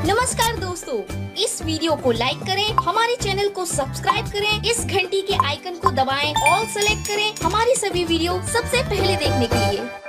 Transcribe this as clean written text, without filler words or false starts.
नमस्कार दोस्तों, इस वीडियो को लाइक करें, हमारे चैनल को सब्सक्राइब करें, इस घंटी के आइकन को दबाएं, ऑल सेलेक्ट करें हमारी सभी वीडियो सबसे पहले देखने के लिए।